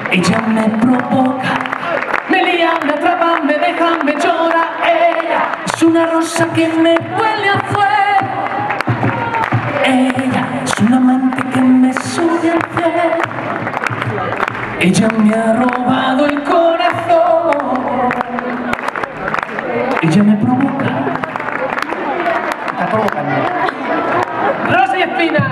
Ella me provoca, me lía, me atrapa, me deja, me llora. Ella es una rosa que me huele a fuego. Ella es un amante que me sube al cielo. Ella me ha robado el corazón. Ella me provoca. Está provocando. Rosa y Espina.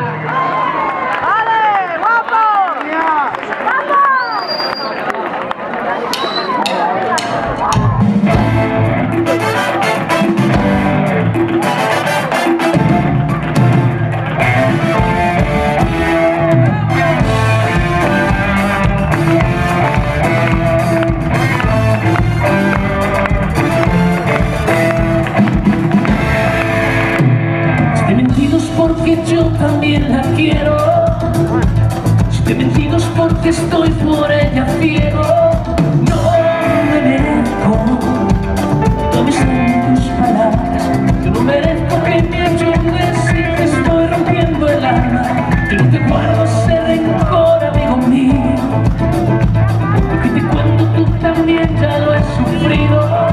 Porque yo también la quiero. Si te he mentido es porque estoy por ella ciego. No me merezco, tomes en tus palabras. Yo no merezco que me ayudes si te estoy rompiendo el alma. Yo no te guardo ese rencor, amigo mío, porque te cuento, tú también ya lo has sufrido.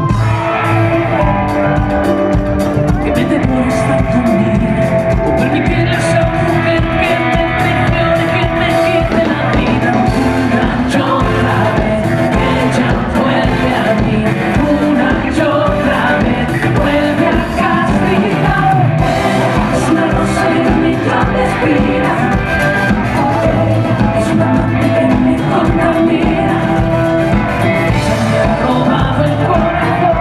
Que me devores tanto conmigo, o permitirle a esa mujer que me traicione, que me quite la vida. Una y otra vez ella vuelve a mí, una y otra vez vuelve a castigar. Es una rosa que me trae espina, es una amante que me contamina. Ella me ha robado el corazón.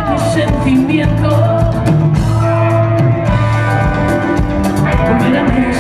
Volver a ver